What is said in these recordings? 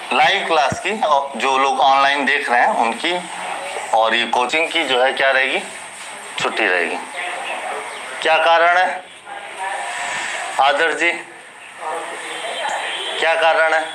Live class की, और जो लोग ऑनलाइन देख रहे हैं उनकी, और ये कोचिंग की जो है क्या रहेगी, छुट्टी रहेगी। क्या कारण है आदर्श जी, क्या कारण है?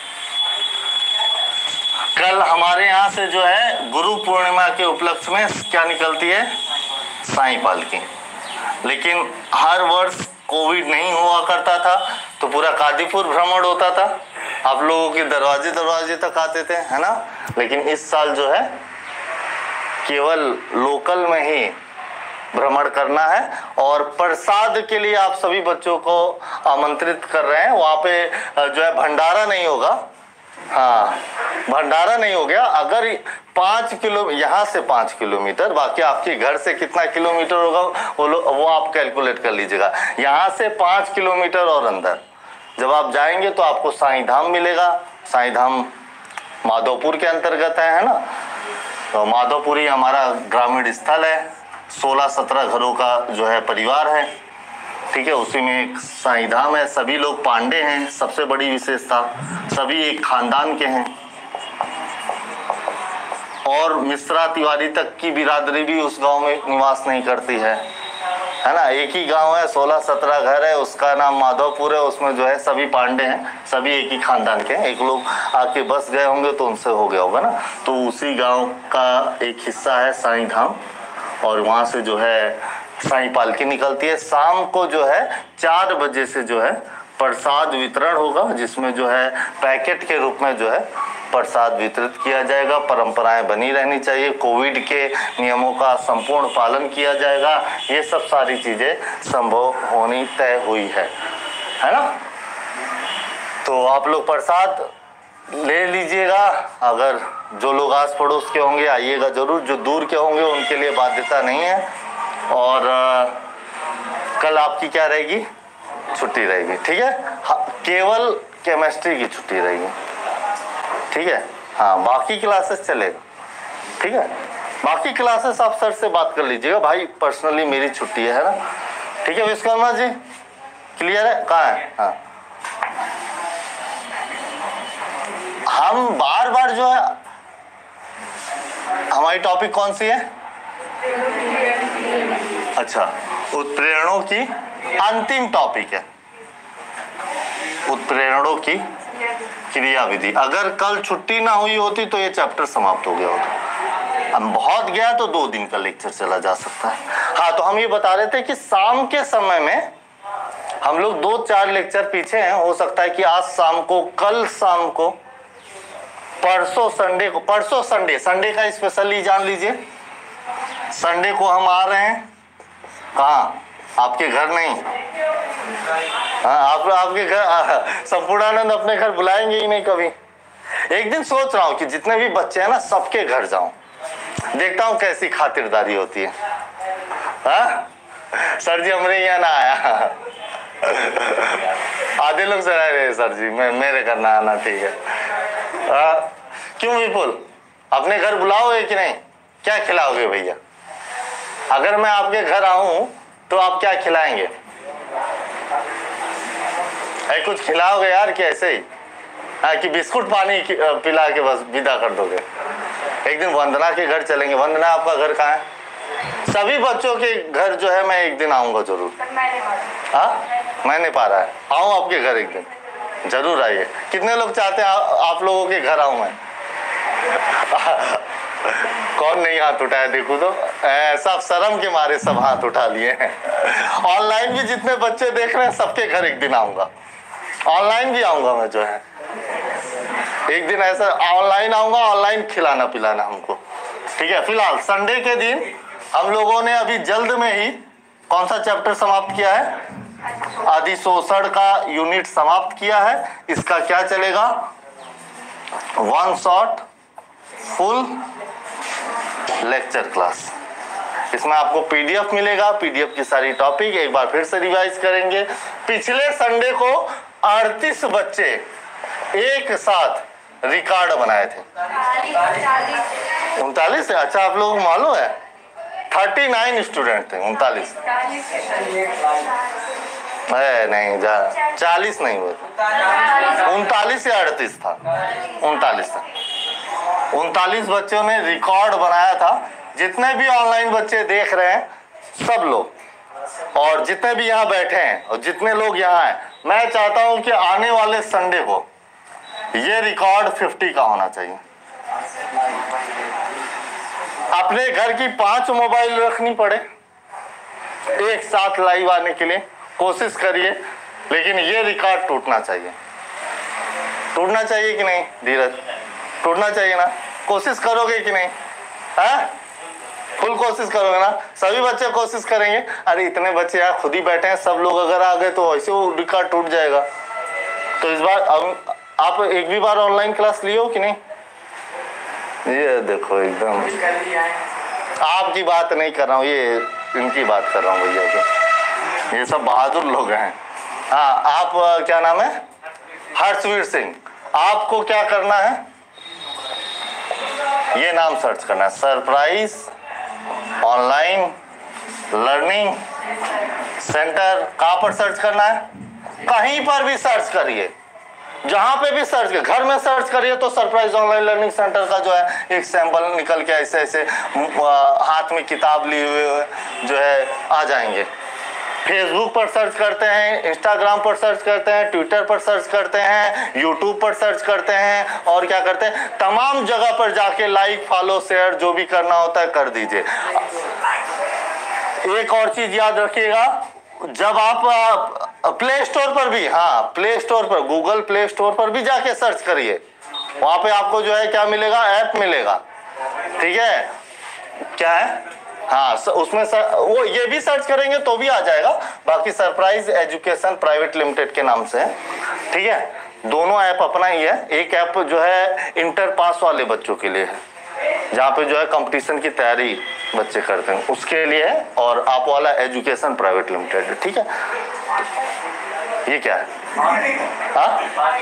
कल हमारे यहाँ से जो है गुरु पूर्णिमा के उपलक्ष्य में क्या निकलती है, साईं पालकी। लेकिन हर वर्ष कोविड नहीं हुआ करता था तो पूरा कादीपुर भ्रमण होता था, आप लोगों के दरवाजे दरवाजे तक आते थे, है ना। लेकिन इस साल जो है केवल लोकल में ही भ्रमण करना है, और प्रसाद के लिए आप सभी बच्चों को आमंत्रित कर रहे हैं। वहां पे जो है भंडारा नहीं होगा, हाँ भंडारा नहीं हो गया। अगर 5 किलो, यहाँ से 5 किलोमीटर, बाकी आपके घर से कितना किलोमीटर होगा वो आप कैलकुलेट कर लीजिएगा। यहाँ से 5 किलोमीटर और अंदर जब आप जाएंगे तो आपको साईं धाम मिलेगा। साईं धाम माधोपुर के अंतर्गत है ना। तो माधोपुर ही हमारा ग्रामीण स्थल है, 16-17 घरों का जो है परिवार है, ठीक है। उसी में एक साईं धाम है, सभी लोग पांडे हैं, सबसे बड़ी विशेषता सभी एक खानदान के हैं, और मिश्रा तिवारी तक की बिरादरी भी उस गांव में निवास नहीं करती है ना। एक ही गांव है, 16-17 घर है, उसका नाम माधोपुर है, उसमें जो है सभी पांडे हैं, सभी एक ही खानदान के हैं। एक लोग आके बस गए होंगे तो उनसे हो गया होगा ना। तो उसी गांव का एक हिस्सा है साईं धाम, और वहां से जो है साईं पालकी निकलती है। शाम को जो है 4 बजे से जो है प्रसाद वितरण होगा, जिसमें जो है पैकेट के रूप में जो है प्रसाद वितरित किया जाएगा। परंपराएं बनी रहनी चाहिए, कोविड के नियमों का संपूर्ण पालन किया जाएगा। ये सब सारी चीजें संभव होनी तय हुई है ना। तो आप लोग प्रसाद ले लीजिएगा। अगर जो लोग आस पड़ोस के होंगे आइएगा जरूर, जो दूर के होंगे उनके लिए बाध्यता नहीं है। और कल आपकी क्या रहेगी, छुट्टी रहेगी, ठीक है। केवल केमिस्ट्री की छुट्टी रहेगी, ठीक है। हाँ बाकी क्लासेस चलेगा, ठीक है। बाकी क्लासेस आप सर से बात कर लीजिएगा, भाई पर्सनली मेरी छुट्टी है ना, ठीक है। विश्वकर्मा जी क्लियर है, कहाँ है? हाँ हम बार बार जो है, हमारी टॉपिक कौन सी है? अच्छा, उत्प्रेरणों की अंतिम टॉपिक है, उत्प्रेरणों की क्रिया विधि। अगर कल छुट्टी ना हुई होती तो ये चैप्टर समाप्त हो गया होता। हम बहुत गया तो 2 दिन का लेक्चर चला जा सकता है। हाँ तो हम ये बता रहे थे कि शाम के समय में हम लोग 2-4 लेक्चर पीछे हैं। हो सकता है कि आज शाम को, कल शाम को, परसों संडे को, परसों संडे का स्पेशली जान लीजिए। संडे को हम आ रहे हैं, कहाँ? आपके घर नहीं, हाँ आपके घर संपूर्णानंद अपने घर बुलाएंगे ही नहीं कभी। एक दिन सोच रहा हूँ कि जितने भी बच्चे हैं ना सबके घर जाऊं, देखता हूँ कैसी खातिरदारी होती है। हाँ सर जी हमरे यहाँ ना आया, आधे लोग से रहे सर जी मेरे घर ना आना, ठीक है। क्यों विपुल, अपने घर बुलाओगे कि नहीं? क्या खिलाओगे भैया? अगर मैं आपके घर आऊं तो आप क्या खिलाएंगे? है कुछ खिलाओगे यार कि ऐसे ही? हाँ कि बिस्कुट पानी पिला के बस विदा कर दोगे? एक दिन वंदना के घर चलेंगे। वंदना आपका घर कहाँ है? सभी बच्चों के घर जो है मैं एक दिन आऊंगा जरूर। हाँ मैं नहीं पा रहा है, आऊँ आपके घर एक दिन, जरूर आइए। कितने लोग चाहते हैं आप लोगों के घर आऊं मैं? कौन नहीं हाथ उठाया देखो तो, सब शर्म के मारे सब हाथ उठा लिए हैं। ऑनलाइन भी जितने बच्चे देख रहे हैं सबके घर एक दिन आऊंगा, ऑनलाइन भी आऊंगा मैं जो है एक दिन, ऐसा ऑनलाइन आऊंगा, ऑनलाइन खिलाना पिलाना हमको, ठीक है। फिलहाल संडे के दिन हम लोगों ने अभी जल्द में ही कौन सा चैप्टर समाप्त किया है? अधिशोषण का यूनिट समाप्त किया है। इसका क्या चलेगा? 1 शॉट फुल लेक्चर क्लास। इसमें आपको पीडीएफ मिलेगा, पीडीएफ की सारी टॉपिक एक बार फिर से रिवाइज करेंगे। पिछले संडे को 38 बच्चे एक साथ रिकॉर्ड बनाए थे। 39 है? अच्छा आप लोगों को मालूम है 39 स्टूडेंट थे, 39। नहीं 40 नहीं हुए, 39 या 38 था, 39 था। 39 बच्चों ने रिकॉर्ड बनाया था। जितने भी ऑनलाइन बच्चे देख रहे हैं सब लोग, और जितने भी यहाँ बैठे हैं और जितने लोग यहाँ हैं, मैं चाहता हूं कि आने वाले संडे को ये रिकॉर्ड 50 का होना चाहिए। अपने घर की 5 मोबाइल रखनी पड़े एक साथ लाइव आने के लिए, कोशिश करिए, लेकिन ये रिकॉर्ड टूटना चाहिए। टूटना चाहिए कि नहीं धीरज? टूटना चाहिए ना? कोशिश करोगे कि नहीं? है फुल कोशिश करोगे ना? सभी बच्चे कोशिश करेंगे। अरे इतने बच्चे यहाँ खुद ही बैठे हैं, सब लोग अगर आ गए तो ऐसे वो रिकॉर्ड टूट जाएगा। तो इस बार आप एक भी बार ऑनलाइन क्लास लिए हो कि नहीं? ये देखो एकदम आपकी बात नहीं कर रहा हूँ, ये इनकी बात कर रहा हूँ भैया की। ये सब बहादुर लोग हैं। हाँ, आप क्या नाम है? हर्षवीर सिंह। आपको क्या करना है? ये नाम सर्च करना है, सरप्राइज ऑनलाइन लर्निंग सेंटर। कहाँ पर सर्च करना है? कहीं पर भी सर्च करिए, जहां पे भी सर्च करिए, घर में सर्च करिए तो सरप्राइज ऑनलाइन लर्निंग सेंटर का जो है एक सैंपल निकल के ऐसे ऐसे हाथ में किताब लिए हुए जो है आ जाएंगे। फेसबुक पर सर्च करते हैं, इंस्टाग्राम पर सर्च करते हैं, ट्विटर पर सर्च करते हैं, यूट्यूब पर सर्च करते हैं, और क्या करते हैं, तमाम जगह पर जाके लाइक फॉलो शेयर जो भी करना होता है कर दीजिए। एक और चीज याद रखिएगा, जब आप प्ले स्टोर पर भी, हाँ प्ले स्टोर पर, गूगल प्ले स्टोर पर भी जाके सर्च करिए, वहां पे आपको जो है क्या मिलेगा? ऐप मिलेगा। ठीक है, क्या है? हाँ उसमें वो ये भी सर्च करेंगे तो भी आ जाएगा। बाकी सरप्राइज एजुकेशन प्राइवेट लिमिटेड के नाम से है। ठीक है, दोनों ऐप अपना ही है। एक ऐप जो है इंटर पास वाले बच्चों के लिए है, जहाँ पे जो है कंपटीशन की तैयारी बच्चे करते हैं उसके लिए है, और आप वाला एजुकेशन प्राइवेट लिमिटेड है। ठीक है, ये क्या है? हाँ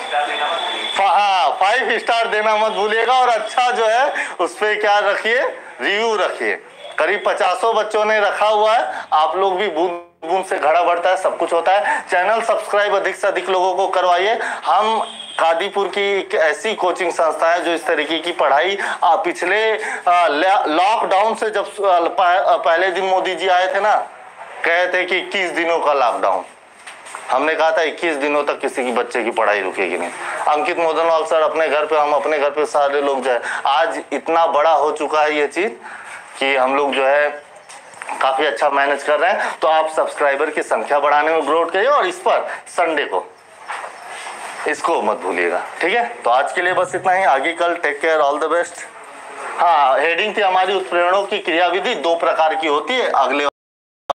5 स्टार देना मत भूलिएगा, और अच्छा जो है उस पर क्या रखिए, रिव्यू रखिए। करीब 50 बच्चों ने रखा हुआ है। आप लोग भी बूंद बूंद से घड़ा बढ़ता है, सब कुछ होता है। चैनल सब्सक्राइब अधिक से अधिक लोगों को करवाइए। हम कादीपुर की एक ऐसी कोचिंग संस्था है जो इस तरीके की पढ़ाई पिछले लॉकडाउन से, जब पहले दिन मोदी जी आए थे ना, कहे थे कि 21 दिनों का लॉकडाउन, हमने कहा था 21 दिनों तक किसी की बच्चे की पढ़ाई रुकेगी नहीं। अंकित मोदनवाल सर अपने घर पे, हम अपने घर पे सारे लोग जो है, आज इतना बड़ा हो चुका है ये चीज कि हम लोग जो है काफी अच्छा मैनेज कर रहे हैं। तो आप सब्सक्राइबर की संख्या बढ़ाने में ग्रोथ करिए, और इस पर संडे को इसको मत भूलिएगा। ठीक है, तो आज के लिए बस इतना ही। आगे कल take care, all the best. हाँ, हेडिंग थी हमारी उत्प्रेरणों की क्रियाविधि 2 प्रकार की होती है। अगले